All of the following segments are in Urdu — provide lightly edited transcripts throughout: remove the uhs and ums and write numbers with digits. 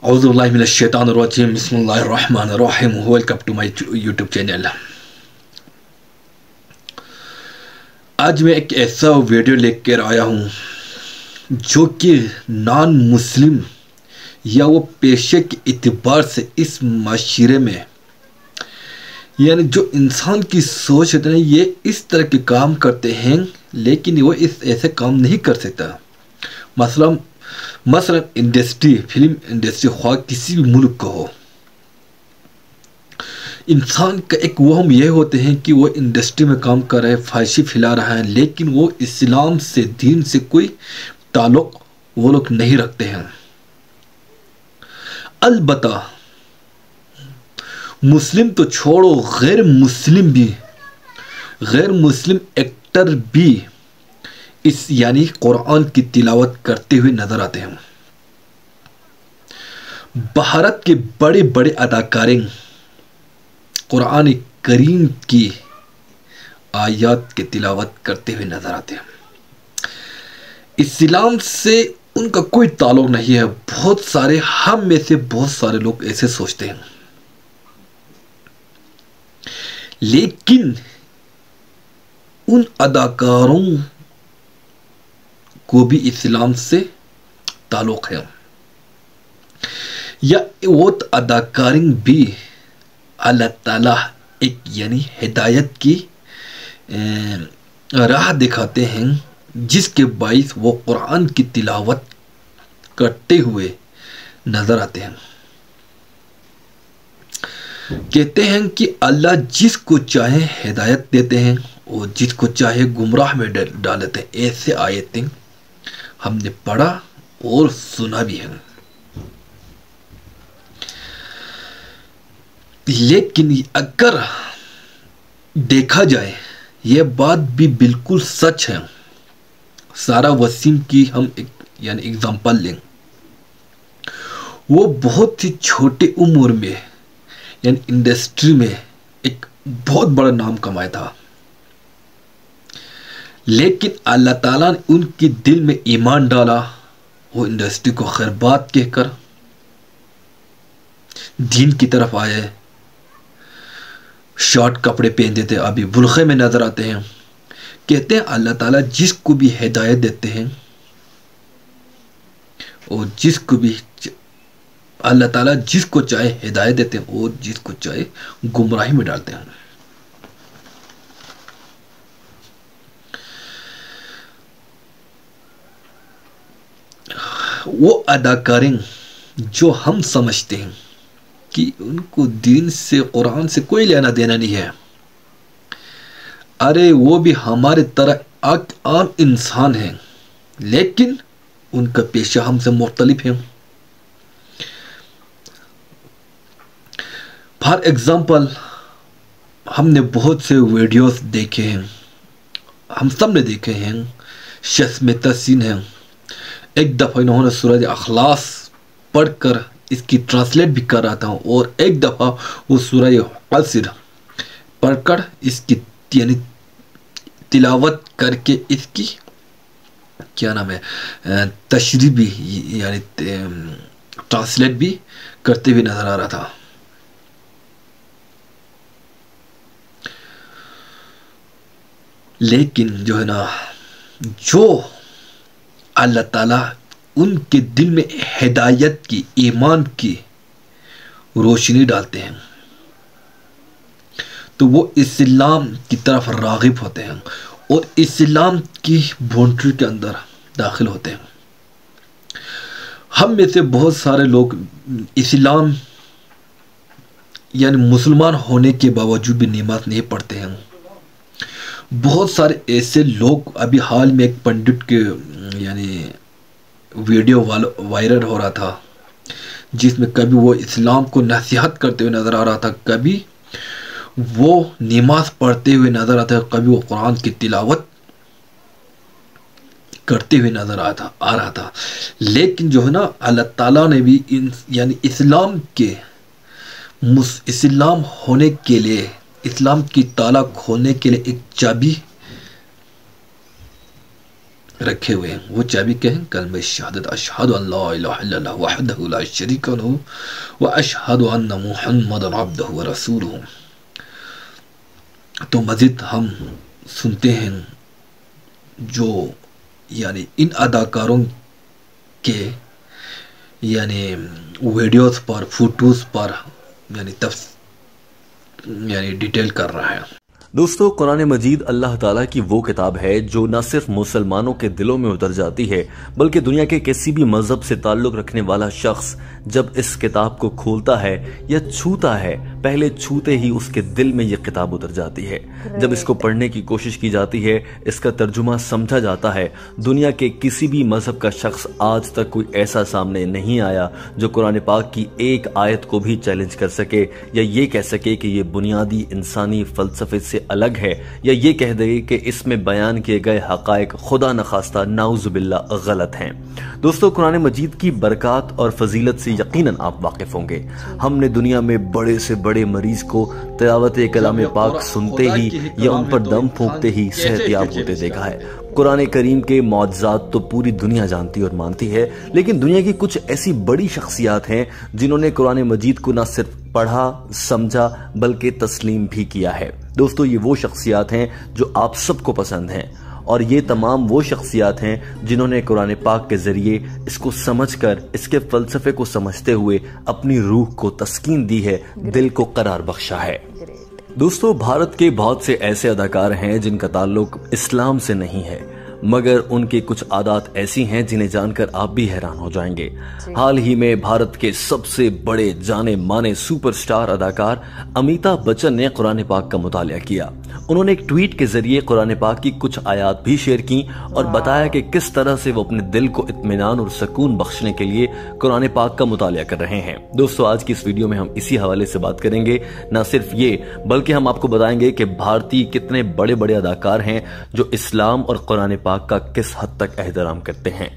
اعوذ باللہ من الشیطان الرجیم بسم اللہ الرحمن الرحیم welcome to my YouTube channel. آج میں ایک ایسا ویڈیو لے کر آیا ہوں جو کہ نان مسلم یا وہ پیشے کے اعتبار سے اس معاشرے میں یعنی جو انسان کی سوچ ہے یہ اس طرح کے کام کرتے ہیں لیکن وہ اس ایسے کام نہیں کر سکتا۔ مثلا انڈسٹری، فلم انڈسٹری خواہ کسی بھی ملک کا ہو، انسان کا ایک وہم یہ ہوتے ہیں کہ وہ انڈسٹری میں کام کر رہے ہیں، فحاشی پھیلا رہا ہے، لیکن وہ اسلام سے، دین سے کوئی تعلق وہ لوگ نہیں رکھتے ہیں۔ البتہ مسلم تو چھوڑو، غیر مسلم ایکٹر بھی اس یعنی قرآن کی تلاوت کرتے ہوئے نظر آتے ہیں۔ بھارت کے بڑے بڑے اداکاریں قرآن کریم کی آیات کی تلاوت کرتے ہوئے نظر آتے ہیں۔ اسلام سے ان کا کوئی تعلق نہیں ہے۔ بہت سارے، ہم میں سے بہت سارے لوگ ایسے سوچتے ہیں، لیکن ان اداکاروں کو بھی اسلام سے تعلق ہے، یا وہ اداکاریں بھی اللہ تعالیٰ ایک یعنی ہدایت کی راہ دکھاتے ہیں جس کے باعث وہ قرآن کی تلاوت کرتے ہوئے نظر آتے ہیں۔ کہتے ہیں کہ اللہ جس کو چاہے ہدایت دیتے ہیں اور جس کو چاہے گمراہ میں ڈال دیتے ہیں۔ ایسے آیتیں ہم نے پڑھا اور سنا بھی ہے، لیکن اگر دیکھا جائے یہ بات بھی بالکل سچ ہے۔ سارا وسیم کی ہم یعنی اگزامپل لیں، وہ بہت ہی چھوٹے عمر میں یعنی انڈسٹری میں ایک بہت بڑا نام کمایا تھا، لیکن اللہ تعالیٰ نے ان کی دل میں ایمان ڈالا، وہ انڈسٹری کو خیر بات کہہ کر دین کی طرف آئے، شارٹ کپڑے پہنتے تھے، ابھی برقعے میں نظر آتے ہیں۔ کہتے ہیں اللہ تعالیٰ جس کو بھی ہدایت دیتے ہیں اور جس کو بھی اللہ تعالیٰ جس کو چاہے ہدایت دیتے ہیں اور جس کو چاہے گمراہی میں ڈالتے ہیں۔ وہ اداکاریں جو ہم سمجھتے ہیں کہ ان کو دین سے، قرآن سے کوئی لینا دینا نہیں ہے، ارے وہ بھی ہمارے طرح عام انسان ہیں، لیکن ان کا پیشہ ہم سے مختلف ہے۔ فار ایگزامپل ہم نے بہت سے ویڈیوز دیکھے ہیں، ہم سب نے دیکھے ہیں، شسمتا سین ہیں۔ ایک دفعہ انہوں نے سورہ اخلاص پڑھ کر اس کی ٹرانسلیٹ بھی کر رہا تھا، اور ایک دفعہ وہ سورہ عصر پڑھ کر اس کی یعنی تلاوت کر کے اس کی کیا نام ہے تشریح بھی یعنی ٹرانسلیٹ بھی کرتے ہوئے نظر آ رہا تھا۔ لیکن جو ہے نا، جو اللہ تعالیٰ ان کے دل میں ہدایت کی، ایمان کی روشنی ڈالتے ہیں تو وہ اسلام کی طرف راغب ہوتے ہیں اور اسلام کی باؤنڈری کے اندر داخل ہوتے ہیں۔ ہم میں سے بہت سارے لوگ اسلام یعنی مسلمان ہونے کے باوجود بھی نماز نہیں پڑھتے ہیں۔ بہت سارے ایسے لوگ، ابھی حال میں ایک پنڈت کے یعنی ویڈیو وائرل ہو رہا تھا جس میں کبھی وہ اسلام کو نصیحت کرتے ہوئے نظر آ رہا تھا، کبھی وہ نماز پڑھتے ہوئے نظر آتا ہے، کبھی وہ قرآن کی تلاوت کرتے ہوئے نظر آ رہا تھا۔ لیکن جو ہے نا، اللہ تعالیٰ نے بھی یعنی اسلام ہونے کے لیے، اسلام کی تالا کھولنے کے لیے ایک چابی رکھے ہوئے ہیں. وہ چابی کیا ہے؟ کلمہ شہادت، اشہد ان لا الہ الا اللہ وحدہ لا شریک لہ واشہد ان محمدا عبدہ ورسولہ. تو مزید ہم سنتے ہیں جو یعنی ان اداکاروں کے یعنی ویڈیوز پر، فوٹوز پر یعنی ڈیٹیل کر رہا ہے. دوستو، قرآن مجید اللہ تعالیٰ کی وہ کتاب ہے جو نہ صرف مسلمانوں کے دلوں میں اتر جاتی ہے بلکہ دنیا کے کسی بھی مذہب سے تعلق رکھنے والا شخص جب اس کتاب کو کھولتا ہے یا چھوتا ہے، پہلے چھوتے ہی اس کے دل میں یہ کتاب اتر جاتی ہے. جب اس کو پڑھنے کی کوشش کی جاتی ہے، اس کا ترجمہ سمجھا جاتا ہے، دنیا کے کسی بھی مذہب کا شخص آج تک کوئی ایسا سامنے نہیں آیا جو قرآن پاک کی ایک آیت کو بھی چیلنج کر سکے یا یہ کہہ سکے کہ یہ بنیادی انسانی فلسفے سے الگ ہے، یا یہ کہہ دے کہ اس میں بیان کیے گئے حقائق خدا نخواستہ نعوذ باللہ غلط ہیں. دوستو، قرآن مجید کی برکات اور فضیلت سے یقیناً آپ واقف ہوں گے. ہم نے دنیا میں بڑے سے بڑے مریض کو تلاوت کلام پاک سنتے ہی یا ان پر دم پھونکتے ہی صحت یاب ہوتے دیکھا ہے. قرآن کریم کے معجزات تو پوری دنیا جانتی اور مانتی ہے، لیکن دنیا کی کچھ ایسی بڑی شخصیات ہیں جنہوں نے قرآن مجید کو نہ صرف پڑھا، سمجھا بلکہ تسلیم بھی کیا ہے. دوستو، یہ وہ شخصیات ہیں جو آپ سب کو پسند ہیں، اور یہ تمام وہ شخصیات ہیں جنہوں نے قرآن پاک کے ذریعے اس کو سمجھ کر، اس کے فلسفے کو سمجھتے ہوئے اپنی روح کو تسکین دی ہے، دل کو قرار بخشا ہے. دوستو، بھارت کے بہت سے ایسے اداکار ہیں جن کا تعلق اسلام سے نہیں ہے، مگر ان کی کچھ عادات ایسی ہیں جنہیں جان کر آپ بھی حیران ہو جائیں گے. حال ہی میں بھارت کے سب سے بڑے جانے مانے سپر سٹار اداکار امیتابھ بچن نے قرآن پاک کا مطالعہ کیا. انہوں نے ایک ٹویٹ کے ذریعے قرآن پاک کی کچھ آیات بھی شیئر کی اور بتایا کہ کس طرح سے وہ اپنے دل کو اطمینان اور سکون بخشنے کے لیے قرآن پاک کا مطالعہ کر رہے ہیں. دوستو، آج کی اس ویڈیو میں ہم اسی حوالے سے بات کریں گے. نہ صرف یہ بلکہ ہم آپ کو بتائیں گے کہ بھارتی کتنے بڑے بڑے اداکار ہیں جو اسلام اور قرآن پاک کا کس حد تک احترام کرتے ہیں.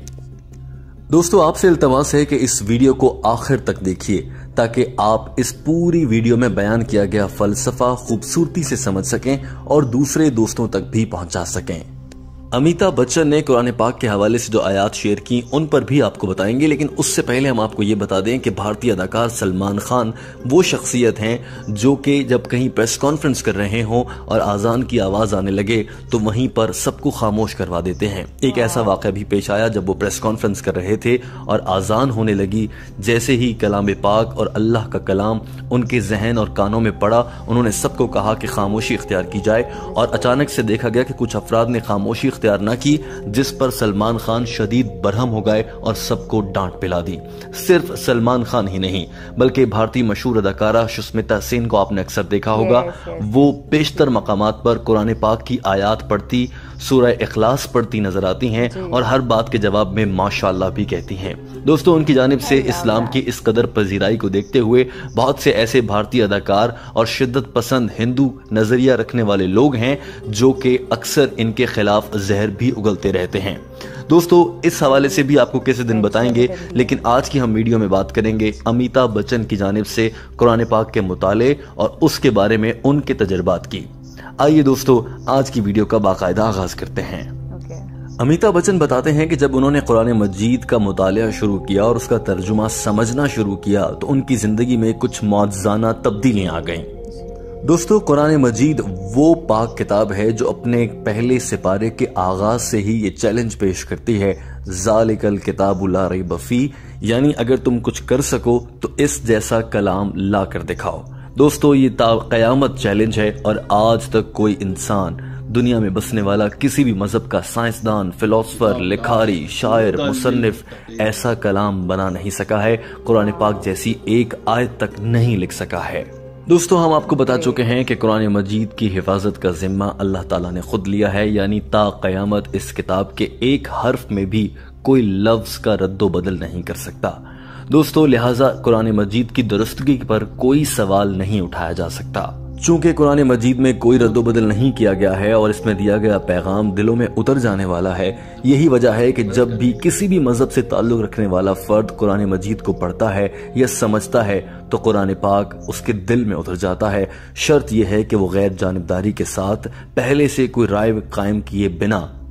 دوستو، آپ سے التماس ہے کہ اس ویڈیو کو آخر تک دیکھیے تاکہ آپ اس پوری ویڈیو میں بیان کیا گیا فلسفہ خوبصورتی سے سمجھ سکیں اور دوسرے دوستوں تک بھی پہنچا سکیں. امیتابھ بچن نے قرآن پاک کے حوالے سے جو آیات شیئر کی ان پر بھی آپ کو بتائیں گے، لیکن اس سے پہلے ہم آپ کو یہ بتا دیں کہ بھارتی اداکار سلمان خان وہ شخصیت ہیں جو کہ جب کہیں پریس کانفرنس کر رہے ہوں اور اذان کی آواز آنے لگے تو وہیں پر سب کو خاموش کروا دیتے ہیں. ایک ایسا واقعہ بھی پیش آیا جب وہ پریس کانفرنس کر رہے تھے اور اذان ہونے لگی، جیسے ہی کلام پاک اور اللہ کا کلام ان کے ذہن اور کانوں میں پڑا، انہوں نے سب کو کہا کہ خاموشی اختیار کی جائے، اور اچانک سے دیکھا گیا کہ کچھ افراد نے خاموشی اختیار نہ کی، جس پر سلمان خان شدید برہم ہو گئے اور سب کو ڈانٹ پلا دی. صرف سلمان خان ہی نہیں بلکہ بھارتی مشہور اداکارہ سشمتا سین کو آپ نے اکثر دیکھا ہوگا، وہ بیشتر مقامات پر قرآن پاک کی آیات پڑھتی، سورہ اخلاص پڑھتی نظر آتی ہیں اور ہر بات کے جواب میں ماشاءاللہ بھی کہتی ہیں. دوستو، ان کی جانب سے اسلام کی اس قدر پذیرائی کو دیکھتے ہوئے بہت سے ایسے بھارتی اداکار اور شدت پسند ہندو نظریہ رکھنے والے لوگ ہیں جو کہ اکثر ان کے خلاف زہر بھی اگلتے رہتے ہیں. دوستو، اس حوالے سے بھی آپ کو کسی دن بتائیں گے، لیکن آج کی ہم ویڈیو میں بات کریں گے امیتابھ بچن کی جانب سے قرآن پاک کے مطالعے اور اس کے بارے میں ان کے تجربات کی. آئیے دوستو، آج کی ویڈیو کا باقاعدہ آغاز کرتے ہیں. امیتابھ بچن بتاتے ہیں کہ جب انہوں نے قرآن مجید کا مطالعہ شروع کیا اور اس کا ترجمہ سمجھنا شروع کیا تو ان کی زندگی میں کچھ معجزانہ تبدیلیاں آ گئیں. دوستو، قرآن مجید وہ پاک کتاب ہے جو اپنے پہلے سپارے کے آغاز سے ہی یہ چیلنج پیش کرتی ہے، ذالک الکتاب لا ریب فیہ، یعنی اگر تم کچھ کر سکو تو اس جیسا کلام لا کر دکھاؤ. دوستو، یہ تا قیامت چیلنج ہے اور آج تک کوئی انسان، دنیا میں بسنے والا کسی بھی مذہب کا سائنسدان، فلسفر، لکھاری، شاعر، مصنف ایسا کلام بنا نہیں سکا ہے، قرآن پاک جیسی ایک آیت تک نہیں لکھ سکا ہے. دوستو، ہم آپ کو بتا چکے ہیں کہ قرآن مجید کی حفاظت کا ذمہ اللہ تعالیٰ نے خود لیا ہے، یعنی تا قیامت اس کتاب کے ایک حرف میں بھی کوئی لفظ کا رد و بدل نہیں کر سکتا. دوستو، لہٰذا قرآن مجید کی درستگی پر کوئی سوال نہیں اٹھایا جا سکتا. چونکہ قرآن مجید میں کوئی رد و بدل نہیں کیا گیا ہے اور اس میں دیا گیا پیغام دلوں میں اتر جانے والا ہے، یہی وجہ ہے کہ جب بھی کسی بھی مذہب سے تعلق رکھنے والا فرد قرآن مجید کو پڑھتا ہے یا سمجھتا ہے تو قرآن پاک اس کے دل میں اتر جاتا ہے. شرط یہ ہے کہ وہ غیر جانبداری کے ساتھ پہلے سے کوئی رائے قائم کیے بنا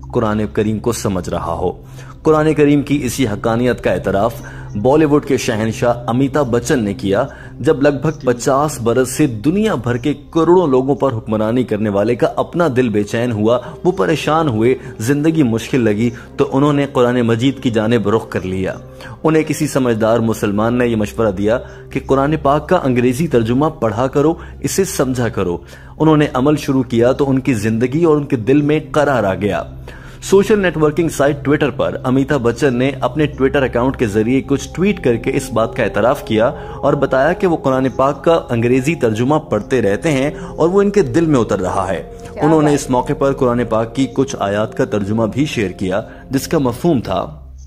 قرآن کریم کو سمجھ رہا ہو۔ قرآن کریم کی اسی حقانیت کا اعتراف بالی ووڈ کے شہنشاہ امیتابھ بچن نے کیا جب لگ بھگ 50 برس سے دنیا بھر کے کروڑوں لوگوں پر حکمرانی کرنے والے کا اپنا دل بے چین ہوا، وہ پریشان ہوئے، زندگی مشکل لگی تو انہوں نے قرآن مجید کی جانب رخ کر لیا۔ انہیں کسی سمجھدار مسلمان نے یہ مشورہ دیا کہ قرآن پاک کا انگریزی ترجمہ پڑھا کرو، اسے سمجھا کرو۔ انہوں نے عمل شروع کیا تو ان کی زندگی اور ان کے دل میں قرار آ گیا۔ Social networking site Twitter پر امیتابھ بچن نے اپنے ٹویٹر اکاؤنٹ کے ذریعے کچھ ٹویٹ کر کے اس بات کا اعتراف کیا اور بتایا کہ وہ قرآن پاک کا انگریزی ترجمہ پڑھتے رہتے ہیں اور وہ ان کے دل میں اتر رہا ہے۔ انہوں نے اس موقع پر قرآن پاک کی کچھ آیات کا ترجمہ بھی شیئر کیا جس کا مفہوم تھا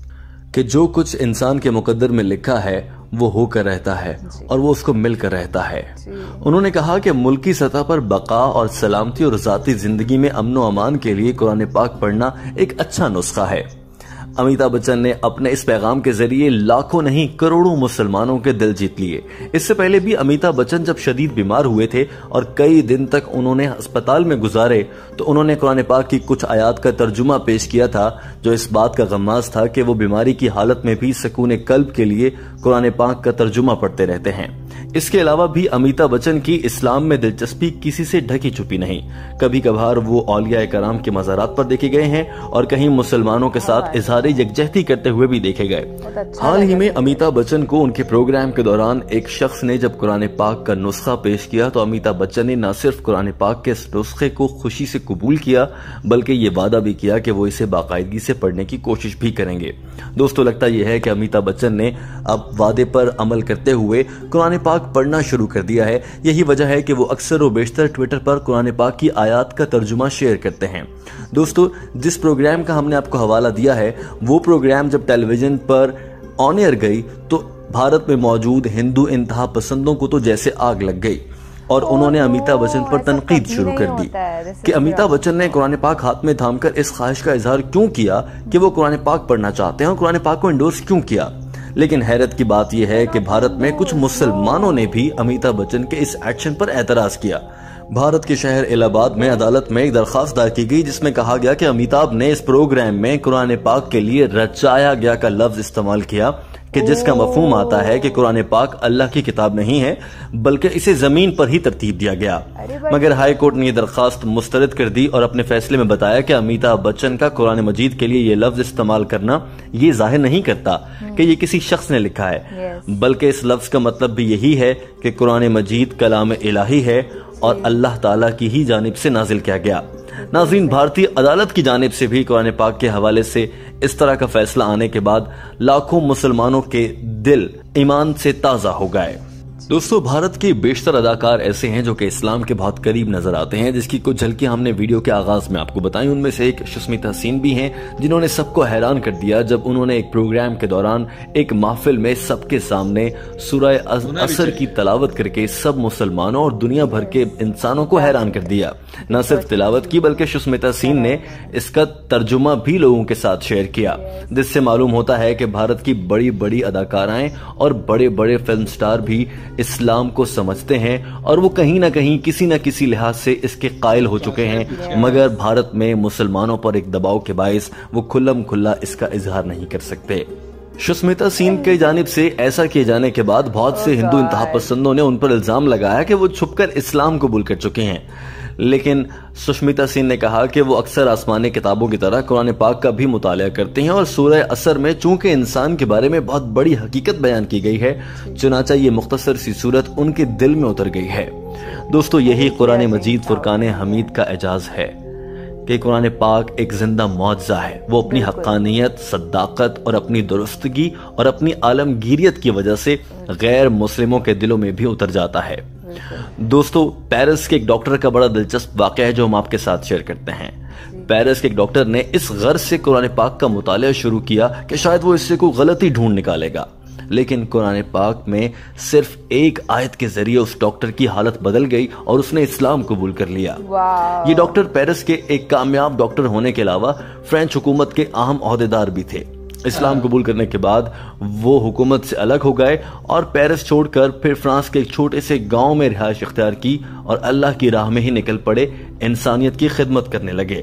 کہ جو کچھ انسان کے مقدر میں لکھا ہے وہ ہو کر رہتا ہے اور وہ اس کو مل کر رہتا ہے۔ انہوں نے کہا کہ ملکی سطح پر بقا اور سلامتی اور ذاتی زندگی میں امن و امان کے لیے قرآن پاک پڑھنا ایک اچھا نسخہ ہے۔ امیتابھ بچن نے اپنے اس پیغام کے ذریعے لاکھوں نہیں کروڑوں مسلمانوں کے دل جیت لیے۔ اس سے پہلے بھی امیتابھ بچن جب شدید بیمار ہوئے تھے اور کئی دن تک انہوں نے ہسپتال میں گزارے تو انہوں نے قرآن پاک کی کچھ آیات کا ترجمہ پیش کیا تھا جو اس بات کا غماز تھا کہ وہ بیماری کی حالت میں بھی سکون قلب کے لیے قرآن پاک کا ترجمہ پڑھتے رہتے ہیں۔ اس کے علاوہ بھی امیتابھ بچن کی اسلام میں دلچسپی کسی سے ڈھکی چھپی نہیں۔ کبھی کبھار وہ اولیاء کرام کے مزارات پر دیکھے گئے ہیں اور کہیں مسلمانوں کے ساتھ اظہار یکجہتی کرتے ہوئے بھی دیکھے گئے۔ حال ہی میں امیتابھ بچن کو ان کے پروگرام کے دوران ایک شخص نے جب قرآن پاک کا نسخہ پیش کیا تو امیتابھ بچن نے نہ صرف قرآن پاک کے اس نسخے کو خوشی سے قبول کیا بلکہ یہ وعدہ بھی کیا کہ وہ اسے باقاعدگی سے پڑھنے کی کوشش بھی کریں گے۔ دوستو، لگتا یہ ہے کہ امیتابھ بچن نے اب وعدے پر عمل کرتے ہوئے قرآن پاک پڑھنا شروع کر دیا ہے۔ یہی وجہ ہے کہ وہ اکثر و بیشتر ٹویٹر پر قرآن پاک کی آیات کا ترجمہ شیئر کرتے ہیں۔ دوستو، جس پروگرام کا ہم نے آپ کو حوالہ دیا ہے وہ پروگرام جب ٹیلی ویژن پر آن ایئر گئی تو بھارت میں موجود ہندو انتہا پسندوں کو تو جیسے آگ لگ گئی اور انہوں نے امیتابھ بچن پر تنقید شروع کر دی کہ امیتابھ بچن نے قرآن پاک ہاتھ میں تھام کر اس خواہش کا اظہار کیوں کیا کہ وہ قرآن پاک پڑھنا چاہتے ہیں اور قرآن پاک کو انڈورس کیوں کیا۔ لیکن حیرت کی بات یہ ہے کہ بھارت میں کچھ مسلمانوں نے بھی امیتابھ بچن کے اس ایکشن پر اعتراض کیا۔ بھارت کے شہر الہ آباد میں عدالت میں ایک درخواست دائر کی گئی جس میں کہا گیا کہ امیتابھ نے اس پروگرام میں قرآن پاک کے لیے رچایا گیا کا لفظ استعمال کیا کہ جس کا مفہوم آتا ہے کہ قرآن پاک اللہ کی کتاب نہیں ہے بلکہ اسے زمین پر ہی ترتیب دیا گیا۔ مگر ہائی کورٹ نے یہ درخواست مسترد کر دی اور اپنے فیصلے میں بتایا کہ امیتابھ بچن کا قرآن مجید کے لیے یہ لفظ استعمال کرنا یہ ظاہر نہیں کرتا کہ یہ کسی شخص نے لکھا ہے بلکہ اس لفظ کا مطلب بھی یہی ہے کہ قرآن مجید کلام الہی ہے اور اللہ تعالیٰ کی ہی جانب سے نازل کیا گیا۔ ناظرین، بھارتی عدالت کی جانب سے بھی قرآن پاک کے حوالے سے اس طرح کا فیصلہ آنے کے بعد لاکھوں مسلمانوں کے دل ایمان سے تازہ ہو گئے۔ دوستو، بھارت کے بیشتر اداکار ایسے ہیں جو کہ اسلام کے بہت قریب نظر آتے ہیں جس کی کچھ جھلکیاں ہم نے ویڈیو کے آغاز میں آپ کو بتائیں۔ ان میں سے ایک شسمیتا سین بھی ہیں جنہوں نے سب کو حیران کر دیا جب انہوں نے ایک پروگرام کے دوران ایک محفل میں سب کے سامنے سورہ عصر کی تلاوت کر کے سب مسلمانوں اور دنیا بھر کے انسانوں کو حیران کر دیا۔ نہ صرف تلاوت کی بلکہ شسمیتا سین نے اس کا ترجمہ بھی لوگوں کے ساتھ شیئر کیا، جس سے معلوم ہوتا ہے کہ بھارت کی بڑی بڑی اداکارائیں اور بڑے بڑے فلم سٹار بھی اسلام کو سمجھتے ہیں اور وہ کہیں نہ کہیں کسی نہ کسی لحاظ سے اس کے قائل ہو چکے ہیں، مگر بھارت میں مسلمانوں پر ایک دباؤ کے باعث وہ کھلم کھلا اس کا اظہار نہیں کر سکتے۔ شسمیتا سین کی جانب سے ایسا کیے جانے کے بعد بہت سے ہندو انتہا پسندوں نے ان پر الزام لگایا کہ وہ چھپ کر اسلام قبول کر چکے ہیں، لیکن شسمیتا سین نے کہا کہ وہ اکثر آسمانی کتابوں کی طرح قرآن پاک کا بھی مطالعہ کرتے ہیں اور سورہ عصر میں چونکہ انسان کے بارے میں بہت بڑی حقیقت بیان کی گئی ہے، چنانچہ یہ مختصر سی صورت ان کے دل میں اتر گئی ہے۔ دوستو، یہی قرآن مجید فرقان حمید کا اعجاز ہے کہ قرآن پاک ایک زندہ معجزہ ہے۔ وہ اپنی حقانیت، صداقت اور اپنی درستگی اور اپنی عالمگیریت کی وجہ سے غیر مسلموں کے دلوں میں بھی اتر جاتا ہے۔ دوستو، پیرس کے ایک ڈاکٹر کا بڑا دلچسپ واقعہ ہے جو ہم آپ کے ساتھ شیئر کرتے ہیں۔ پیرس کے ایک ڈاکٹر نے اس غرض سے قرآن پاک کا مطالعہ شروع کیا کہ شاید وہ اس سے کوئی غلطی ڈھونڈ نکالے گا، لیکن قرآن پاک میں صرف ایک آیت کے ذریعے اس ڈاکٹر کی حالت بدل گئی اور اس نے اسلام قبول کر لیا۔ یہ ڈاکٹر پیرس کے ایک کامیاب ڈاکٹر ہونے کے علاوہ فرینچ حکومت کے اہم عہدیدار بھی تھے۔ اسلام قبول کرنے کے بعد وہ حکومت سے الگ ہو گئے اور پیرس چھوڑ کر پھر فرانس کے ایک چھوٹے سے گاؤں میں رہائش اختیار کی اور اللہ کی راہ میں ہی نکل پڑے، انسانیت کی خدمت کرنے لگے۔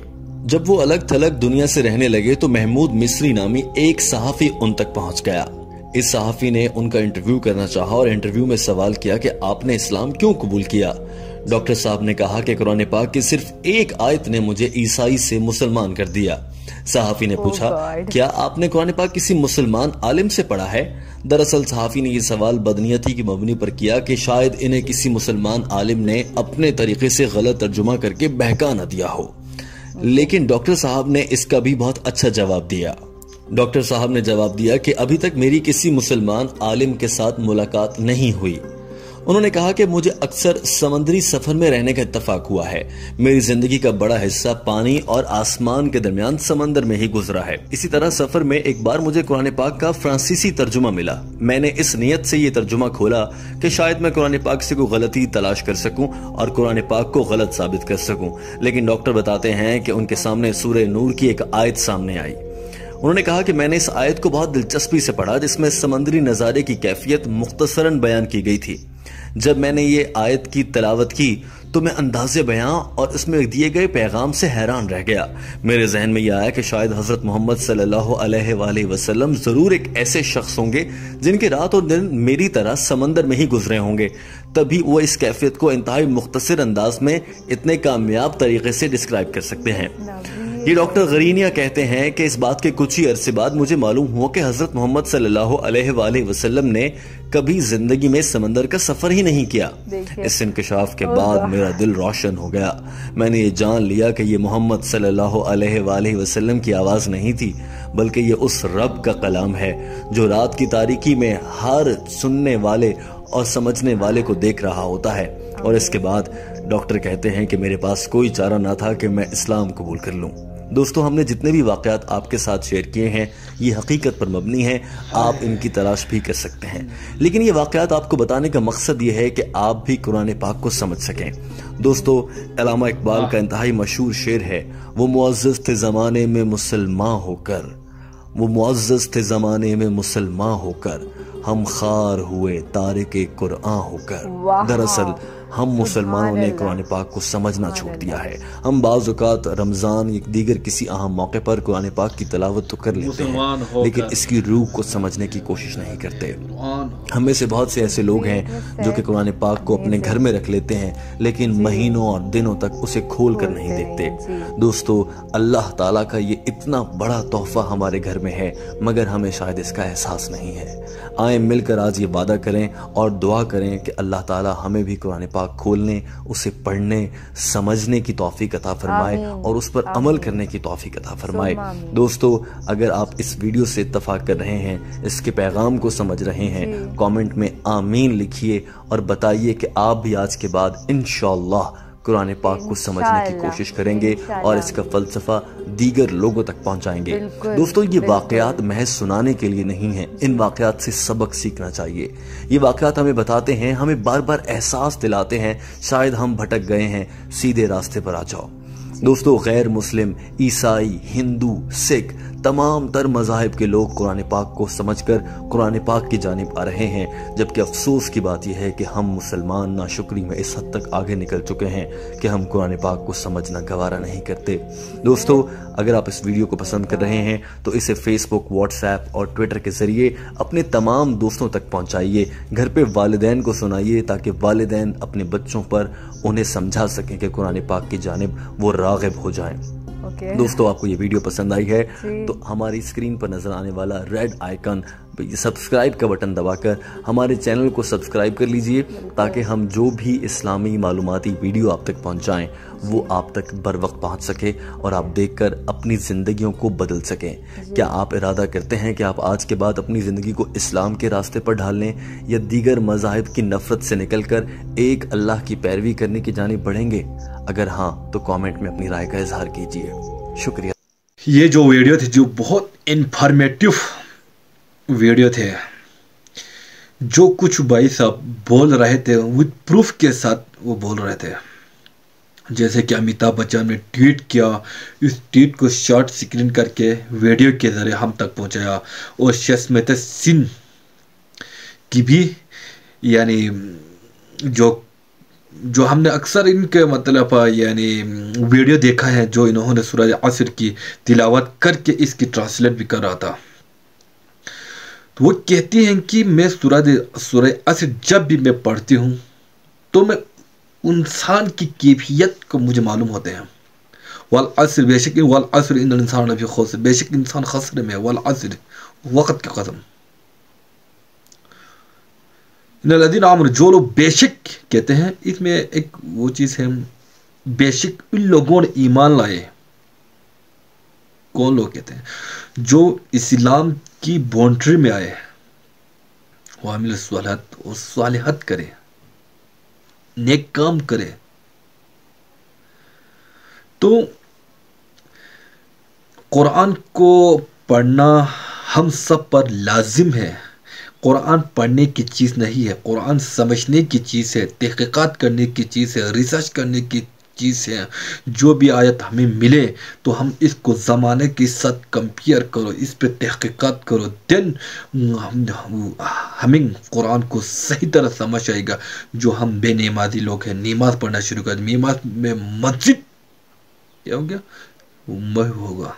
جب وہ الگ تھلگ دنیا سے رہنے لگے تو محمود مصری نامی ایک صحافی ان تک پہنچ گیا۔ اس صحافی نے ان کا انٹرویو کرنا چاہا اور انٹرویو میں سوال کیا کہ آپ نے اسلام کیوں قبول کیا؟ ڈاکٹر صاحب نے کہا کہ قرآن پاک کی صرف ایک آیت نے مجھے عیسائی سے مسلمان کر دیا۔ صحافی نے پوچھا کیا آپ نے قرآن پاک کسی مسلمان عالم سے پڑھا ہے؟ دراصل صحافی نے یہ سوال بدنیتی کی مبنی پر کیا کہ شاید انہیں کسی مسلمان عالم نے اپنے طریقے سے غلط ترجمہ کر کے بہکا نہ دیا ہو، لیکن ڈاکٹر صاحب نے اس کا بھی بہت اچھا جواب دیا۔ ڈاکٹر صاحب نے جواب دیا کہ ابھی تک میری کسی مسلمان عالم کے ساتھ ملاقات نہیں ہوئی۔ انہوں نے کہا کہ مجھے اکثر سمندری سفر میں رہنے کا اتفاق ہوا ہے۔ میری زندگی کا بڑا حصہ پانی اور آسمان کے درمیان سمندر میں ہی گزرا ہے۔ اسی طرح سفر میں ایک بار مجھے قرآن پاک کا فرانسیسی ترجمہ ملا۔ میں نے اس نیت سے یہ ترجمہ کھولا کہ شاید میں قرآن پاک سے کوئی غلطی تلاش کر سکوں اور قرآن پاک کو غلط ثابت کر سکوں، لیکن ڈاکٹر بتاتے ہیں کہ ان کے سامنے سورہ نور کی ایک آیت سامنے آئی۔ انہوں نے کہا کہ میں نے اس آیت کو بہت دلچسپی سے پڑھا جس میں سمندری نظارے کی کیفیت مختصراً بیان کی گئی تھی۔ جب میں نے یہ آیت کی تلاوت کی تو میں انداز بیاں اور اس میں دیے گئے پیغام سے حیران رہ گیا۔ میرے ذہن میں یہ آیا کہ شاید حضرت محمد صلی اللہ علیہ وآلہ وسلم ضرور ایک ایسے شخص ہوں گے جن کے رات اور دن میری طرح سمندر میں ہی گزرے ہوں گے، تبھی وہ اس کیفیت کو انتہائی مختصر انداز میں اتنے کامیاب طریقے سے ڈسکرائب کر سکتے ہیں۔ یہ ڈاکٹر غرینیا کہتے ہیں کہ اس بات کے کچھ ہی عرصے بعد مجھے معلوم ہوا کہ حضرت محمد صلی اللہ علیہ وآلہ وسلم نے کبھی زندگی میں سمندر کا سفر ہی نہیں کیا۔ اس انکشاف کے بعد میرا دل روشن ہو گیا۔ میں نے یہ جان لیا کہ یہ محمد صلی اللہ علیہ وآلہ وسلم کی آواز نہیں تھی، بلکہ یہ اس رب کا کلام ہے جو رات کی تاریکی میں ہر سننے والے اور سمجھنے والے کو دیکھ رہا ہوتا ہے۔ اور اس کے بعد ڈاکٹر کہتے ہیں کہ میرے پاس کوئی چارہ نہ تھا کہ میں اسلام قبول کر لوں۔ دوستو، ہم نے جتنے بھی واقعات آپ کے ساتھ شیئر کیے ہیں یہ حقیقت پر مبنی ہیں، آپ ان کی تلاش بھی کر سکتے ہیں، لیکن یہ واقعات آپ کو بتانے کا مقصد یہ ہے کہ آپ بھی قرآن پاک کو سمجھ سکیں۔ دوستو، علامہ اقبال کا انتہائی مشہور شعر ہے، وہ معزز تھے زمانے میں مسلمان ہو کر، وہ معزز تھے زمانے میں مسلمان ہو کر، ہم خار ہوئے تارک قرآن ہو کر۔ دراصل ہم مسلمانوں نے قرآن پاک کو سمجھنا چھوڑ دیا ہے۔ ہم بعض اوقات رمضان یا دیگر کسی اہم موقع پر قرآن پاک کی تلاوت تو کر لیتے ہیں، لیکن اس کی روح کو سمجھنے کی کوشش نہیں کرتے۔ ہم میں سے بہت سے ایسے لوگ ہیں جو کہ قرآن پاک کو اپنے گھر میں رکھ لیتے ہیں، لیکن مہینوں اور دنوں تک اسے کھول کر نہیں دیکھتے۔ دوستو، اللہ تعالیٰ کا یہ اتنا بڑا تحفہ ہمارے گھر میں ہے، مگر ہمیں شاید اس کا احساس نہیں ہے۔ آئیں مل کر آج یہ وعدہ کریں اور دعا کریں کہ اللہ تعالیٰ ہمیں بھی قرآن پاک کھولنے، اسے پڑھنے، سمجھنے کی توفیق عطا فرمائے اور اس پر عمل کرنے کی توفیق عطا فرمائے۔ دوستو، اگر آپ اس ویڈیو سے اتفاق کر رہے ہیں، اس کے پیغام کو سمجھ رہے ہیں، کامنٹ میں آمین لکھیے اور بتائیے کہ آپ بھی آج کے بعد انشاءاللہ قرآن پاک کو سمجھنے کی کوشش کریں گے اور اس کا فلسفہ دیگر لوگوں تک پہنچائیں گے۔ دوستو، یہ واقعات محض سنانے کے لیے نہیں ہیں، ان واقعات سے سبق سیکھنا چاہیے۔ یہ واقعات ہمیں بتاتے ہیں، ہمیں بار بار احساس دلاتے ہیں شاید ہم بھٹک گئے ہیں، سیدھے راستے پر آ جاؤ۔ دوستو، غیر مسلم، عیسائی، ہندو، سکھ، تمام تر مذاہب کے لوگ قرآن پاک کو سمجھ کر قرآن پاک کی جانب آ رہے ہیں، جبکہ افسوس کی بات یہ ہے کہ ہم مسلمان ناشکری میں اس حد تک آگے نکل چکے ہیں کہ ہم قرآن پاک کو سمجھنا گوارا نہیں کرتے۔ دوستو، اگر آپ اس ویڈیو کو پسند کر رہے ہیں تو اسے فیس بک، واٹس ایپ اور ٹویٹر کے ذریعے اپنے تمام دوستوں تک پہنچائیے۔ گھر پہ والدین کو سنائیے تاکہ والدین اپنے بچوں پر انہیں سمجھا سکیں کہ قرآن پاک کی جانب وہ راغب ہو جائیں۔ دوستو، آپ کو یہ ویڈیو پسند آئی ہے تو ہماری اسکرین پر نظر آنے والا ریڈ آئیکن سبسکرائب کا بٹن دبا کر ہمارے چینل کو سبسکرائب کر لیجئے تاکہ ہم جو بھی اسلامی معلوماتی ویڈیو آپ تک پہنچائیں وہ آپ تک بر وقت پہنچ سکے اور آپ دیکھ کر اپنی زندگیوں کو بدل سکیں۔ کیا آپ ارادہ کرتے ہیں کہ آپ آج کے بعد اپنی زندگی کو اسلام کے راستے پر ڈھال لیں یا دیگر مذاہب کی نفرت سے نکل کر ایک اللہ کی پیروی کرنے کی جانب بڑھیں گے؟ اگر ہاں تو کامنٹ میں اپنی رائے کا اظہار کیجئے۔ شکریہ۔ یہ جو ویڈیو تھی جو بہت انفارمیٹیو ویڈیو تھے، جو کچھ بھائی صاحب بول رہے تھے وتھ پروف کے ساتھ وہ بول رہے تھے، جیسے کہ امیتابھ بچن نے ٹویٹ کیا، اس ٹویٹ کو شارٹ سکرین کر کے ویڈیو کے ذریعے ہم تک پہنچایا، اور شسمت سن کی بھی یعنی جو جو ہم نے اکثر ان کے مطلب یعنی ویڈیو دیکھا ہے جو انہوں نے سورہ عصر کی تلاوت کر کے اس کی ٹرانسلیٹ بھی کر رہا تھا، تو وہ کہتی ہیں کہ میں سورہ عصر جب بھی میں پڑھتی ہوں تو میں انسان کی کیفیت کو مجھے معلوم ہوتے ہیں. والعصر، بے شک والعصر ان الانسان لفی خسر، بے شک انسان خسر میں، والعصر وقت کی قسم. ان الذین آمنوا، جو لوگ بے شک کہتے ہیں، اس میں ایک وہ چیز ہے، بے شک ان لوگوں نے ایمان لائے. کون لوگ کہتے ہیں؟ جو اسلام کی باؤنڈری میں آئے، وعمل الصالحات، اور صالحات کرے، نیک کام کرے. تو قرآن کو پڑھنا ہم سب پر لازم ہے. قرآن پڑھنے کی چیز نہیں ہے، قرآن سمجھنے کی چیز ہے، تحقیقات کرنے کی چیز ہے، ریسرچ کرنے کی چیز ہے. جو بھی آیت ہمیں ملے تو ہم اس کو زمانے کے ساتھ کمپیئر کرو، اس پہ تحقیقات کرو، دین ہمیں قرآن کو صحیح طرح سمجھ آئے گا. جو ہم بے نمازی لوگ ہیں، نماز پڑھنا شروع کر دیں، نماز میں مسجد کیا ہو گیا، وہ محو ہوگا.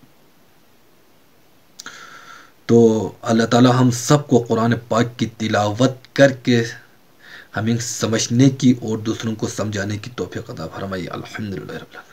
تو اللہ تعالی ہم سب کو قرآن پاک کی تلاوت کر کے ہمیں سمجھنے کی اور دوسروں کو سمجھانے کی توفیق عطا فرمائے. الحمدللہ رب العالمین.